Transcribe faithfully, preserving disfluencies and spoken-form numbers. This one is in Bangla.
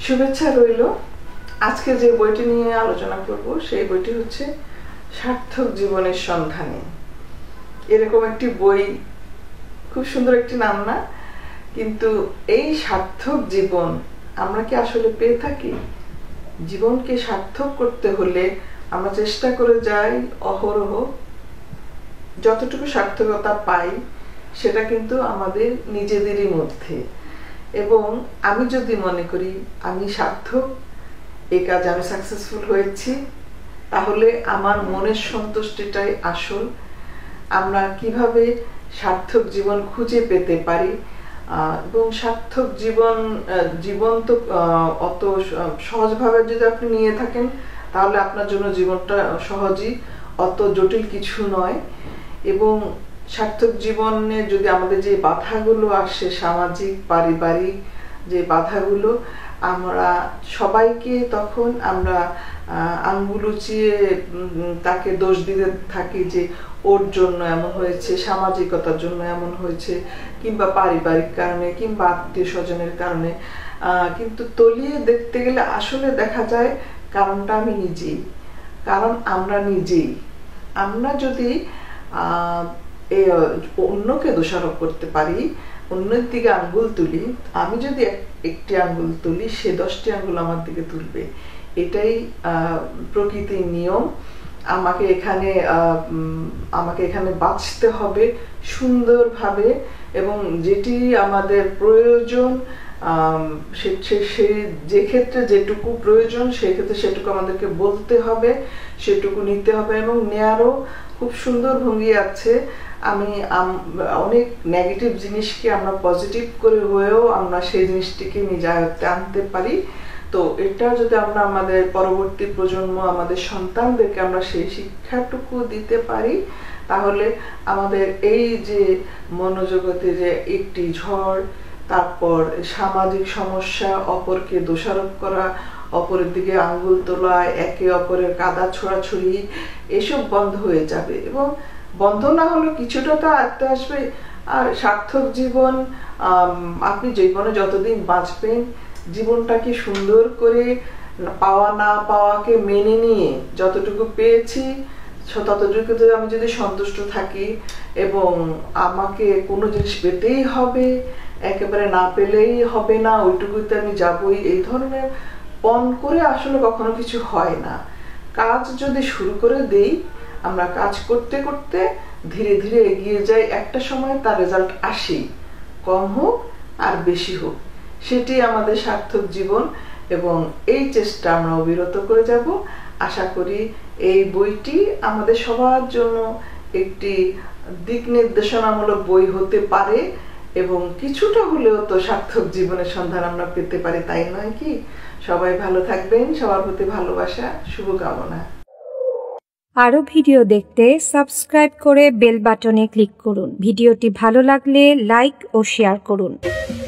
শুভেচ্ছা রইল। আজকে যে বইটি নিয়ে আলোচনা করব সেই বইটি হচ্ছে সার্থক জীবনের সন্ধানে। এরকম একটি বই, খুব সুন্দর একটি নাম না? কিন্তু এই সার্থক জীবন আমরা কি আসলে পেয়ে থাকি? জীবনকে সার্থক করতে হলে আমরা চেষ্টা করে যাই অহরহ, যতটুকু সার্থকতা পাই সেটা কিন্তু আমাদের নিজেদেরই মধ্যে। এবং আমি যদি মনে করি আমি সার্থক, এই কাজ আমি সাকসেসফুল হয়েছি, তাহলে আমার মনের সন্তুষ্টিটাই আসল। আমরা কিভাবে সার্থক জীবন খুঁজে পেতে পারি, এবং সার্থক জীবন জীবন তো অত সহজভাবে যদি আপনি নিয়ে থাকেন তাহলে আপনার জন্য জীবনটা সহজই, অত জটিল কিছু নয়। এবং সার্থক জীবনে যদি আমাদের যে বাধাগুলো আসে, সামাজিক পারিবারিক যে বাধাগুলো, আমরা সবাইকে তখন আমরা আঙ্গুল উঁচিয়ে তাকে দোষ দিতে থাকি যে ওর জন্য এমন হয়েছে, সামাজিকতার জন্য এমন হয়েছে, কিংবা পারিবারিক কারণে, কিংবা আত্মীয় স্বজনের কারণে। কিন্তু তলিয়ে দেখতে গেলে আসলে দেখা যায় কারণটা আমি নিজেই, কারণ আমরা নিজেই। আমরা যদি এই অন্যকে দোষারোপ করতে পারি, অন্যের দিকে আঙ্গুল তুলি, আমি যদি একটি আঙ্গুল তুলি সে দশটি আঙ্গুল আমার দিকে তুলবে, এটাই প্রকৃতির নিয়ম। আমাকে এখানে আমাকে এখানে বাঁচতে হবে সুন্দরভাবে, এবং যেটি আমাদের প্রয়োজন সে যে ক্ষেত্রে যেটুকু প্রয়োজন সেক্ষেত্রে সেটুকু আমাদেরকে বলতে হবে, সেটুকু নিতে হবে। এবং নেয়ারও খুব সুন্দর ভঙ্গি আছে। আমি অনেক নেগেটিভ জিনিসকে আমরা পজিটিভ করে হয়েও আমরা সেই জিনিসটিকে নিজে আয়ত্তে আনতে পারি। তো এটা যদি আমরা আমাদের পরবর্তী প্রজন্ম, আমাদের সন্তানদেরকে আমরা সেই শিক্ষাটুকু দিতে পারি, তাহলে আমাদের এই যে মনোজগতে যে একটি ঝড়, তারপর সামাজিক সমস্যা, অপরকে দোষারোপ করা, অপরের দিকে আঙ্গুল তোলা, একে অপরের কাদা ছোড়াছুড়ি, এসব বন্ধ হয়ে যাবে। এবং বন্ধ না হলে কিছুটা তো আয়ত্তে আসবে। আর সার্থক জীবন, আপনি জীবনে যতদিন বাঁচবেন জীবনটাকে সুন্দর করে পাওয়া না পাওয়াকে মেনে নিয়ে যতটুকু পেয়েছি ততটুকুতে আমি যদি সন্তুষ্ট থাকি, এবং আমাকে কোনো জিনিস পেতেই হবে, একেবারে না পেলেই হবে না, ওইটুকুতে আমি যাবই, এই ধরনের পণ করে আসলে কখনো কিছু হয় না। কাজ যদি শুরু করে দেই, আমরা কাজ করতে করতে ধীরে ধীরে এগিয়ে যাই, একটা সময় তার রেজাল্ট আসি, কম হোক আর বেশি হোক, সেটি আমাদের সার্থক জীবন। এবং এই চেষ্টা আমরা অবিরত করে যাব। আশা করি এই বইটি আমাদের সবার জন্য একটি দিক নির্দেশনামূলক বই হতে পারে, এবং কিছুটা হলেও তো সার্থক জীবনের সন্ধান আমরা পেতে পারি, তাই নয় কি? সবাই ভালো থাকবেন, সবার প্রতি ভালোবাসা, শুভকামনা। আরো ভিডিও দেখতে সাবস্ক্রাইব করে বেল বাটনে ক্লিক করুন। ভিডিওটি ভালো লাগলে লাইক ও শেয়ার করুন।